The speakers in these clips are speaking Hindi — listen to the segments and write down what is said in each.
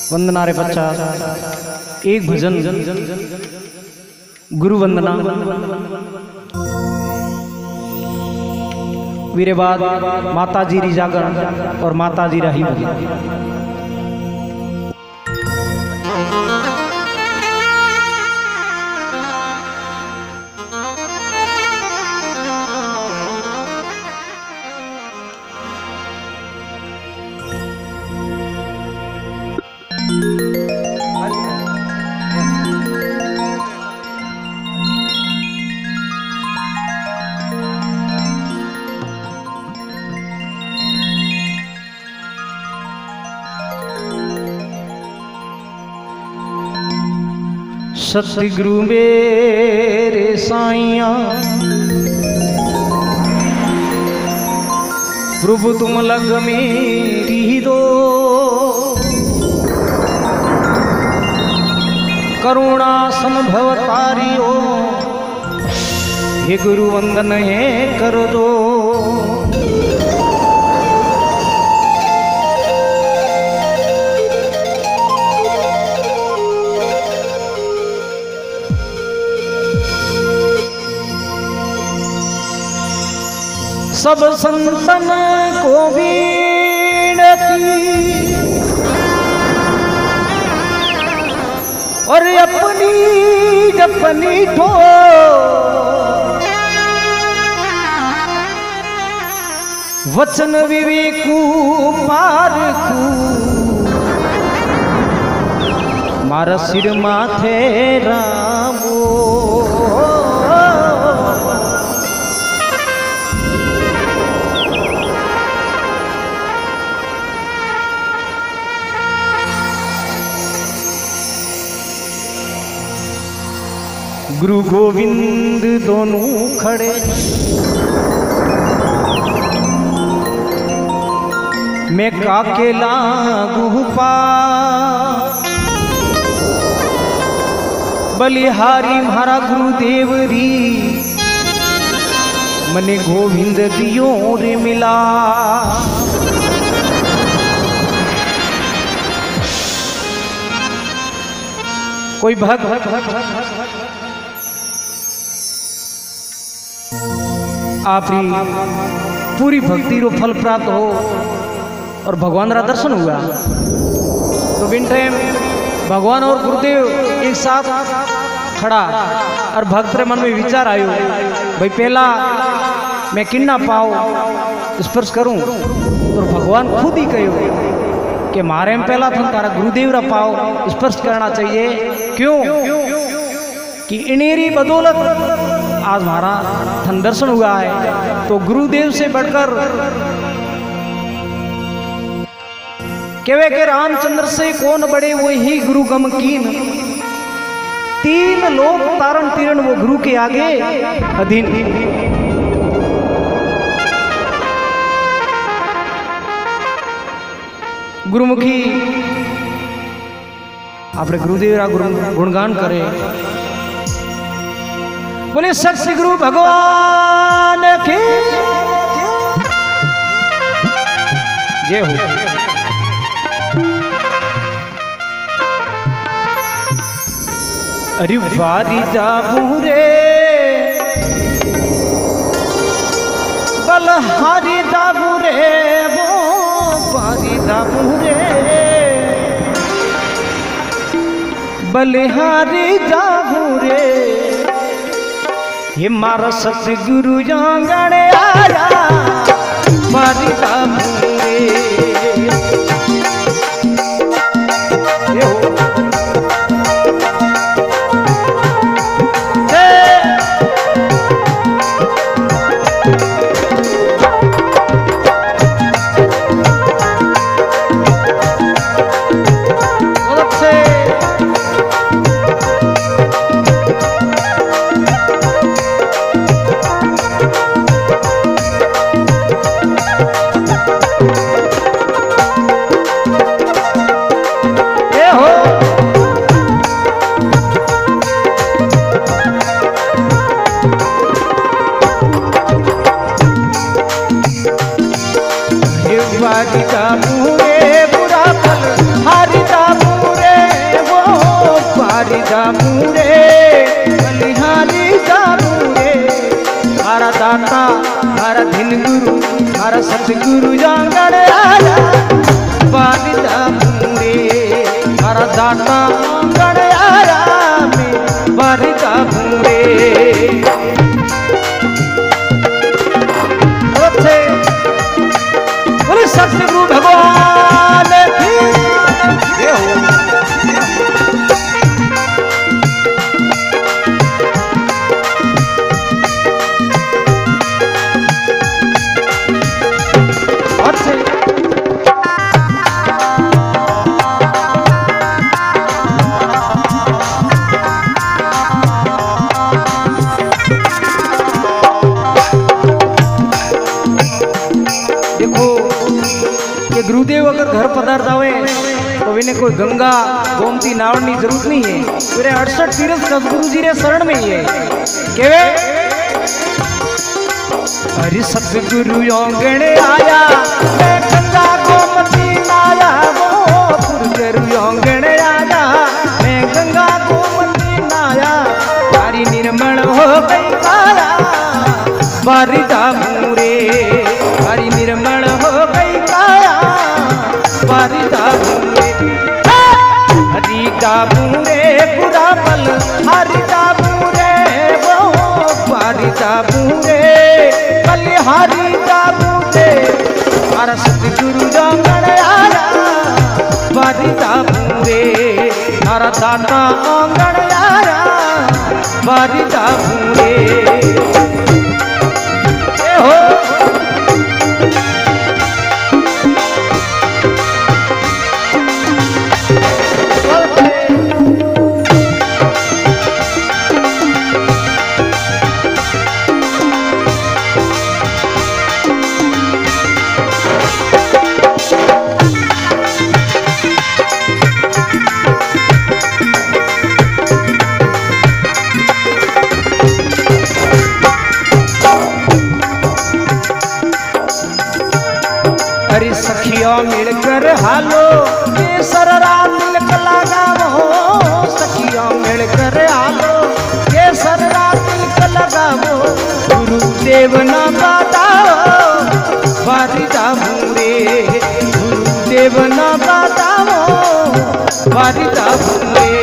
वंदना रे बच्चा एक भजन गुरु वंदना वीरे बाद माता जी री जागरण और माता जी रही भजन। सतगुरु मेरे साइया प्रभु तुम लग मेरी दो, करुणा संभव तारियो हे गुरु वंदन है कर दो। सब संतन को विनती और अपनी अपनी ठो वचन विवेकू पारखू मारा सिर माथे रामो। गुरु गोविंद दोनों खड़े मैं काके लागू पा, बलिहारी म्हारा गुरुदेव री मने गोविंद दियो रे मिला। कोई आपरी पूरी भक्ति रो फल प्राप्त हो और भगवान रा दर्शन हुआ तो बिन टाइम भगवान और गुरुदेव एक साथ खड़ा और भक्त रे मन में विचार आयो भाई पहला मैं किन्ना पाओ स्पर्श करूं तो भगवान खुद ही कहो कि मारे में पहला था तारा गुरुदेव रा पाओ स्पर्श करना चाहिए। क्यों कि इनेरी बदौलत आज हमारा धन दर्शन हुआ है। तो गुरुदेव से बढ़कर केवे के रामचंद्र से कौन बड़े वही गुरु गम कीन, तीन लोग तारण तीरण वो गुरु के आगे अधीन। गुरुमुखी अपने गुरुदेव रा गुणगान करे, बोले सत्य गुरु भगवान की जय हो। अरे वारी जाबू रे बलहारी जाबू रे वो वारी जाबू रे बलिहारी जाबू रे हे मारा सतगुरु जांगणे आया मारी जाबू रे। जाबू रे बलिहारी जाबू रे मारा दाता मारा दिन गुरु मारा सतगुरु जांगड़ आया बारी जाबू रे मारा दाता जांगड़ आया मैं बारी जाबू रे बोले सतगुरु भगवान की गुरुदेव अगर घर पधार जावे तो इन्हें कोई गंगा गोमती नावड़नी जरूरत नहीं है। फिर 68 तीर्थ सदगुरु जी रे शरण में ही है केवे हरि सतगुरु योगण आया मैं गंगा गोमती नाया वो गुरु योगण आया मैं गंगा गोमती नाया तारी निर्मल हो गई काया बारी जाबू रे तारी निर्मल हो गई काया बारी जाबू रे हरि जाबू रे पूरा बल हरि जाबू रे वो बारी जाबू रे बलिहारी जाबू रे मारा सतगुरु जांगड़ आया बारी जाबू रे मारा दाता आंगड़ आया बारी जाबू रे हो सखिया मिलकर हालो ये सररा मिलकर लगावो सखिया मिलकर हालो ये सररा मिलकर लगावो गुरुदेव ना बताओ बारी जाबू रे गुरुदेव ना बताओ बारी जाबू रे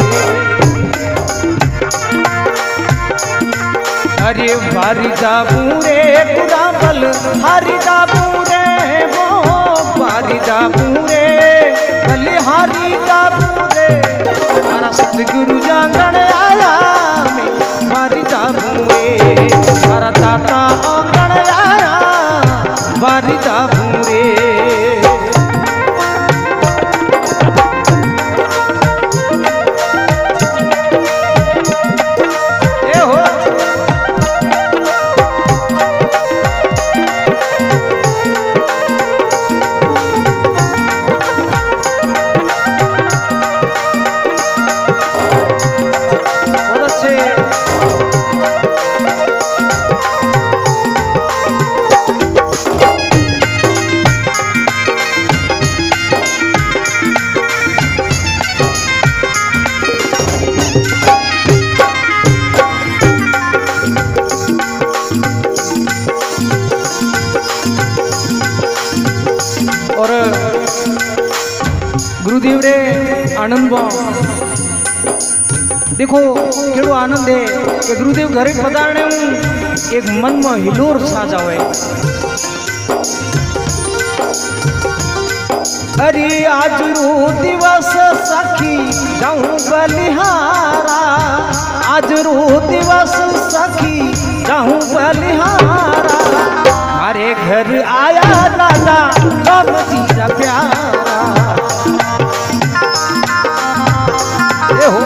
अरे बारी जाबू रे पूरा बल हरि जाबू रे बारी जाबू रे बलिहारी जाबू रे मारा सतगुरु जांगड़ आया मैं बारी जाबू रे मारा दाता आंगड़ आया बारी जाबू रे और गुरुदेव रे आनंद देखो केड़ो आनंद है कि गुरुदेव घरे पधारने एक मन में हिलोर छा जावे अरे आज रो दिवस सखी जाऊं बलिहारा आज रो दिवस सखी जाऊं बलिहारा हमारे घर आया दादा गोमती का प्यारा हो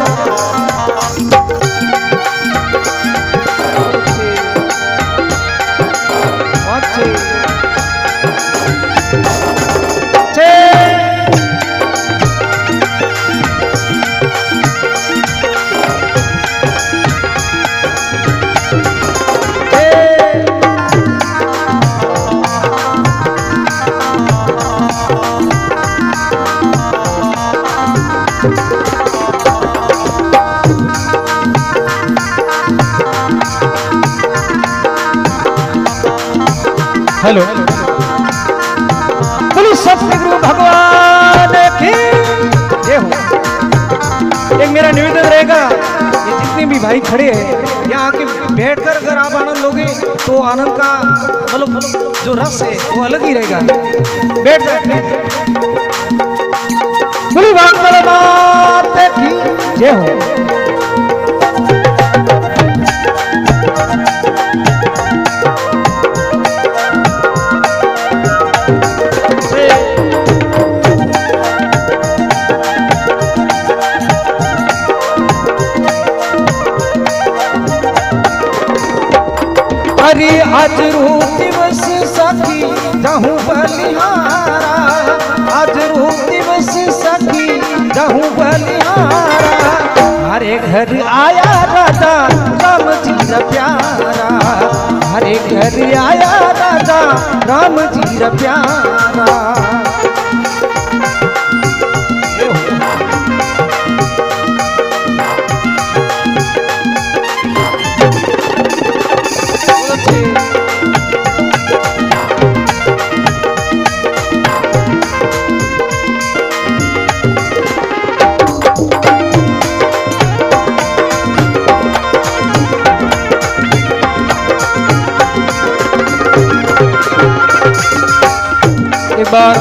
हेलो, बोलो सतगुरु भगवान की जय हो। एक मेरा निवेदन रहेगा, ये जितने भी भाई खड़े हैं यहाँ आके बैठकर अगर आप आनंद लोगे तो आनंद का मतलब जो रस है वो अलग ही रहेगा। बैठ जाए, बोलो भगवान की जय हो। हरि आज रूप दिवस सखी जाहूं बलिहारा, आज रूप दिवस सखी जाहूं बलिहारा। हरे घर आया राजा राम जी रा प्यारा, हरे घर आया राजा राम जी रा प्यारा। एक बार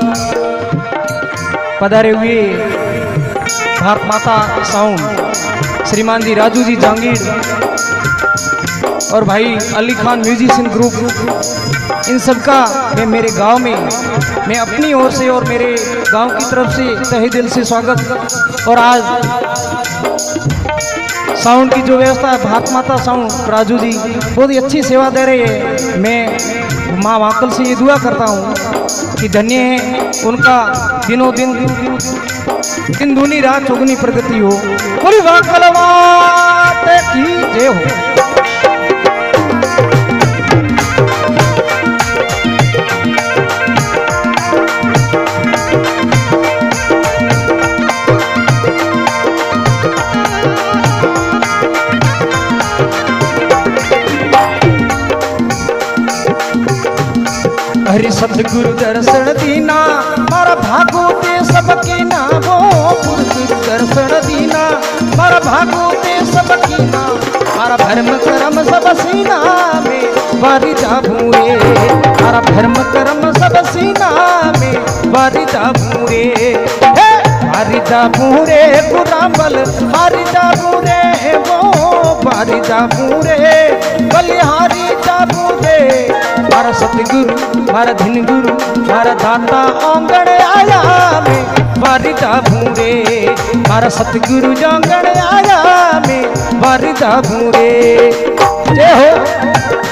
पधारे हुए भारत माता साउंड श्रीमान जी राजू जी जहांगीर और भाई अली खान म्यूजिशियन ग्रुप, इन सबका मैं मेरे गांव में मैं अपनी ओर से और मेरे गांव की तरफ से तहे दिल से स्वागत। और आज साउंड की जो व्यवस्था है भारत माता साउंड राजू जी बहुत ही अच्छी सेवा दे रहे हैं। मैं माँ वाकल से ये दुआ करता हूँ कि धन्य है उनका दिनों दिन दूनी रात चौगुनी प्रगति हो। पूरी वाकल मात की जय हो। हरि सतगुरु दर्शन दीना मारा भागो ते सबकी ना, वो गुरु दर्शन दीना मारा भागो ते सबकी ना। मारा भरम करम सब सीना में बारी जाबूरे, मारा भरम करम सब सीना में बारी जाबूरे। बारी जाबूरे गुराबल बारी जाबूरे, वो बारी जाबूरे बलिहारी जाबूरे। मारा सतगुरु मारा धन गुरु मारा दाता आंगण आया में बारी जाबूरे। मारा सतगुरु जांगण आया में बारी जाबूरे। जय हो।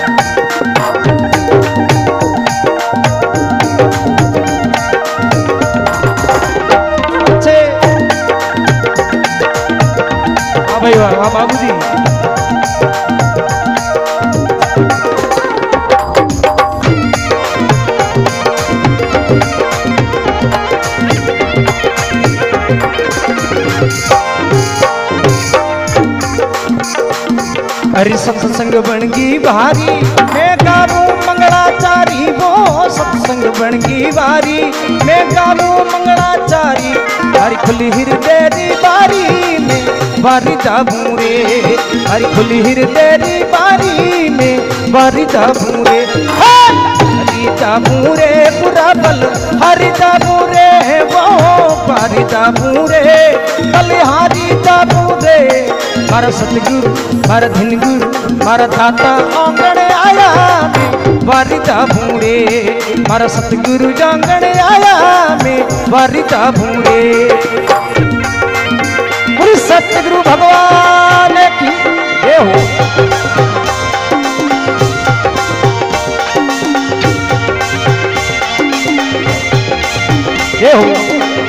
भाई वाह बाबू जी। हरि सत्संग बनगी भारी मैं गाऊं मंगलाचारी, वो सत्संग बनगी भारी मैं गाऊं मंगलाचारी। हरि खुली हृदय दी बारी में बारी जाबूरे, हरि खुली हृदय दी बारी में बारी जाबूरे। हरि जाबूरे पूरा बल हरि जाबूरे, वो बारी जाबूरे बलिहारी जाबूरे। मारा सतगुरु मारा धन गुरु मारा दाता आंगण आया में बारी जाबूरे। मारा सतगुरु जांगण आया में बारी जाबूरे। पूरी सतगुरु भगवान की जय हो। जय हो।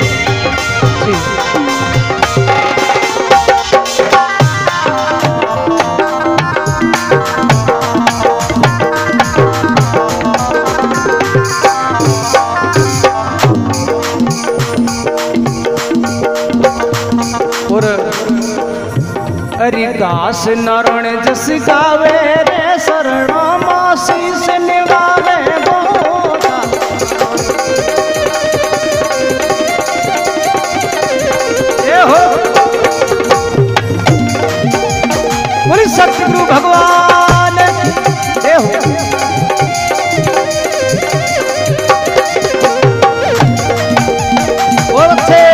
हरिदास नारायण जस गावे रे शरणा मासी से निवावे। भगवान जय हो। और अच्छे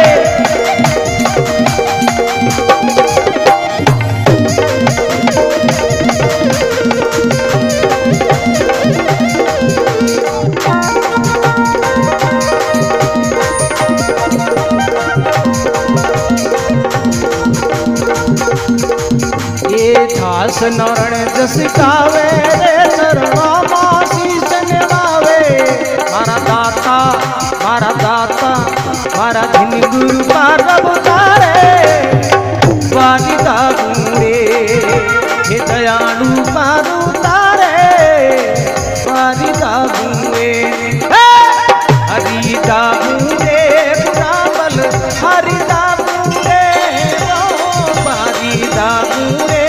दास नरण जस गावे रे चरणों में शीश नवावे। मारा दाता मारा दिन गुरु का रब तारे वालिदा गुरे हे दयालु मारू तारे वालिदा गुरे हरिदा गुरे पुराबल हरिदा गुरे वालिदा गुरे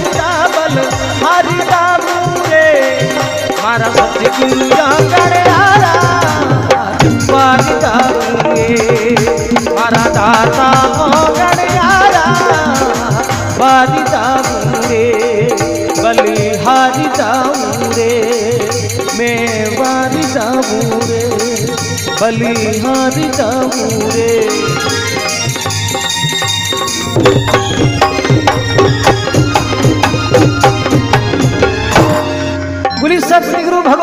हरिदा मुरे मारा सतगुरु गणयारा वालिदा मुरे मारा दाता गणयारा वालिदा मुरे बलि हरिदा मुरे मैं वालिदा मुरे बलि हरिदा मुरे। बोली सत श्री गुरु भगवान।